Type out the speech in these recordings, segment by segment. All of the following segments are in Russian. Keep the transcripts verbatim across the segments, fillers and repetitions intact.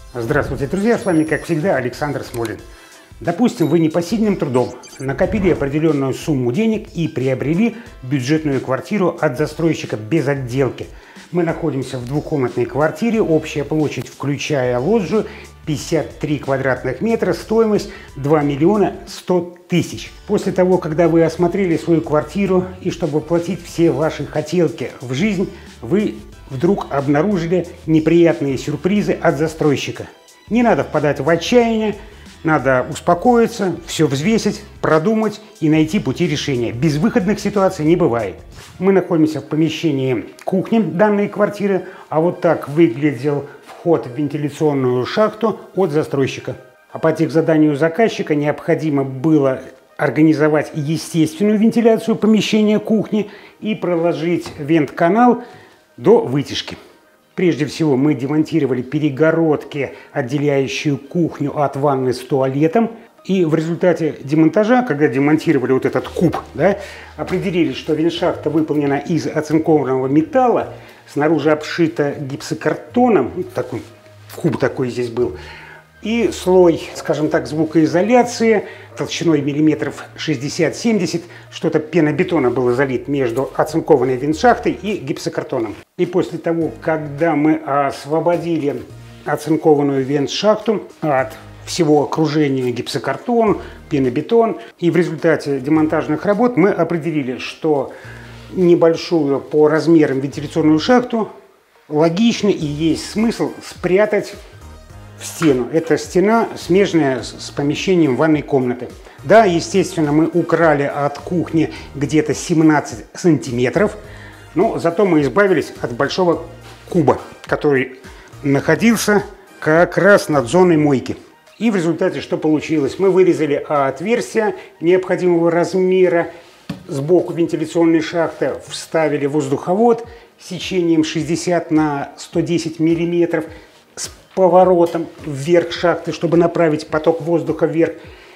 Здравствуйте, друзья! С вами, как всегда, Александр Смолин. Допустим, вы непосильным трудом накопили определенную сумму денег и приобрели бюджетную квартиру от застройщика без отделки. Мы находимся в двухкомнатной квартире, общая площадь, включая лоджию, пятьдесят три квадратных метра, стоимость два миллиона сто тысяч. После того, когда вы осмотрели свою квартиру и чтобы воплотить все ваши хотелки в жизнь, вы вдруг обнаружили неприятные сюрпризы от застройщика. Не надо впадать в отчаяние, надо успокоиться, все взвесить, продумать и найти пути решения. Безвыходных ситуаций не бывает. Мы находимся в помещении кухни данной квартиры, а вот так выглядел вход в вентиляционную шахту от застройщика. А по техзаданию заказчика необходимо было организовать естественную вентиляцию помещения кухни и проложить вент-канал до вытяжки. Прежде всего мы демонтировали перегородки, отделяющие кухню от ванны с туалетом. И в результате демонтажа, когда демонтировали вот этот куб, да, определили, что вентшахта выполнена из оцинкованного металла, снаружи обшита гипсокартоном, такой, куб такой здесь был, и слой, скажем так, звукоизоляции толщиной миллиметров шестьдесят-семьдесят, что-то пенобетона было залит между оцинкованной вентшахтой и гипсокартоном. И после того, когда мы освободили оцинкованную вентшахту от всего окружения гипсокартон, пенобетон, и в результате демонтажных работ мы определили, что небольшую по размерам вентиляционную шахту логично и есть смысл спрятать в стену. Эта стена смежная с помещением ванной комнаты. Да, естественно, мы украли от кухни где-то семнадцать сантиметров, но зато мы избавились от большого куба, который находился как раз над зоной мойки. И в результате что получилось? Мы вырезали отверстие необходимого размера сбоку вентиляционной шахты, вставили воздуховод сечением шестьдесят на сто десять миллиметров с поворотом вверх шахты, чтобы направить поток воздуха вверх,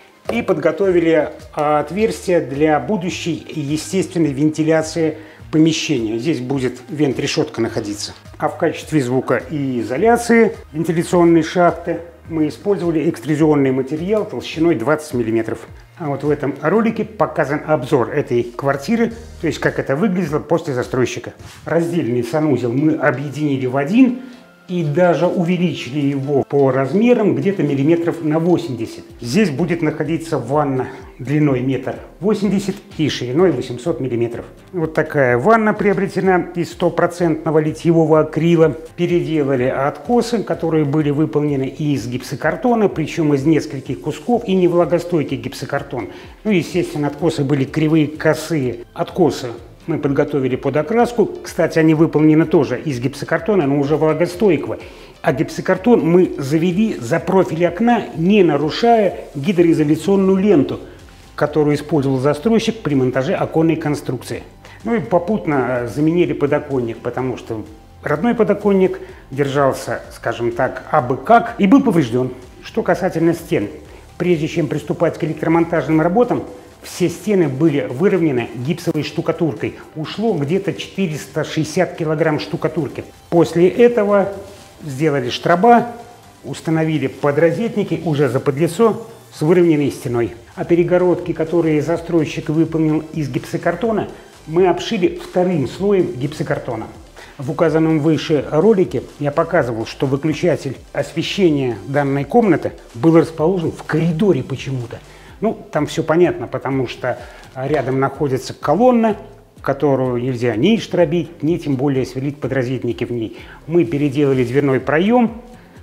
и подготовили отверстие для будущей естественной вентиляции помещения. Здесь будет вент-решетка находиться. А в качестве звукоизоляции вентиляционной шахты мы использовали экструзионный материал толщиной двадцать миллиметров. А вот в этом ролике показан обзор этой квартиры, то есть как это выглядело после застройщика. Раздельный санузел мы объединили в один и даже увеличили его по размерам где-то миллиметров на восемьдесят. Здесь будет находиться ванна длиной метр восемьдесят и шириной восемьсот миллиметров. Вот такая ванна приобретена из стопроцентного литьевого акрила. Переделали откосы, которые были выполнены из гипсокартона, причем из нескольких кусков, и невлагостойкий гипсокартон. Ну, естественно, откосы были кривые, косые. Откосы мы подготовили под окраску. Кстати, они выполнены тоже из гипсокартона, но уже влагостойкого. А гипсокартон мы завели за профиль окна, не нарушая гидроизоляционную ленту, которую использовал застройщик при монтаже оконной конструкции. Ну и попутно заменили подоконник, потому что родной подоконник держался, скажем так, абы как, и был поврежден. Что касательно стен, прежде чем приступать к электромонтажным работам, все стены были выровнены гипсовой штукатуркой. Ушло где-то четыреста шестьдесят килограмм штукатурки. После этого сделали штроба, установили подрозетники уже заподлицо с выровненной стеной. А перегородки, которые застройщик выполнил из гипсокартона, мы обшили вторым слоем гипсокартона. В указанном выше ролике я показывал, что выключатель освещения данной комнаты был расположен в коридоре почему-то. Ну, там все понятно, потому что рядом находится колонна, которую нельзя ни штробить, ни тем более сверлить подрозетники в ней. Мы переделали дверной проем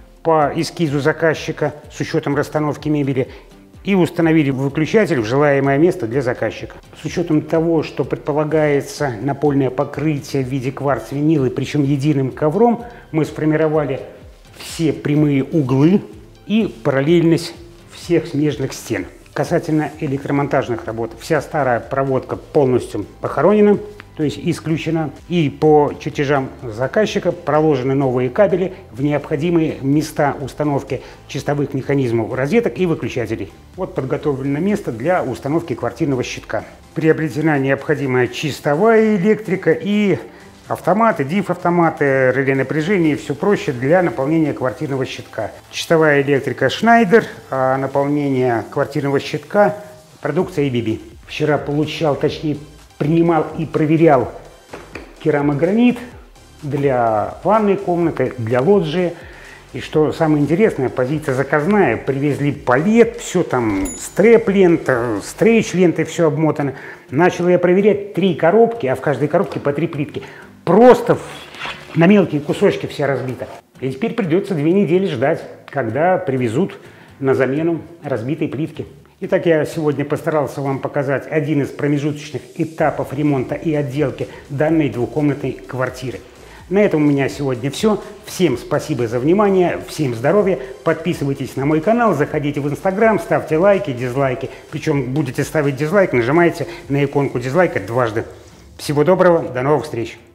по эскизу заказчика с учетом расстановки мебели и установили выключатель в желаемое место для заказчика. С учетом того, что предполагается напольное покрытие в виде кварц-винилы, причем единым ковром, мы сформировали все прямые углы и параллельность всех смежных стен. Касательно электромонтажных работ, вся старая проводка полностью похоронена, то есть исключена, и по чертежам заказчика проложены новые кабели в необходимые места установки чистовых механизмов розеток и выключателей. Вот подготовлено место для установки квартирного щитка. Приобретена необходимая чистовая электрика и Автоматы, диф-автоматы, реле напряжения и все проще для наполнения квартирного щитка. Чистовая электрика Schneider, а наполнение квартирного щитка продукция эй би би. Вчера получал, точнее принимал и проверял керамогранит для ванной комнаты, для лоджии. И что самое интересное, позиция заказная, привезли палет, все там стрэп-лента, стрейч-лентой все обмотано. Начал я проверять три коробки, а в каждой коробке по три плитки. Просто на мелкие кусочки вся разбита. И теперь придется две недели ждать, когда привезут на замену разбитой плитки. Итак, я сегодня постарался вам показать один из промежуточных этапов ремонта и отделки данной двухкомнатной квартиры. На этом у меня сегодня все. Всем спасибо за внимание, всем здоровья. Подписывайтесь на мой канал, заходите в Инстаграм, ставьте лайки, дизлайки. Причем будете ставить дизлайк, нажимайте на иконку дизлайка дважды. Всего доброго, до новых встреч.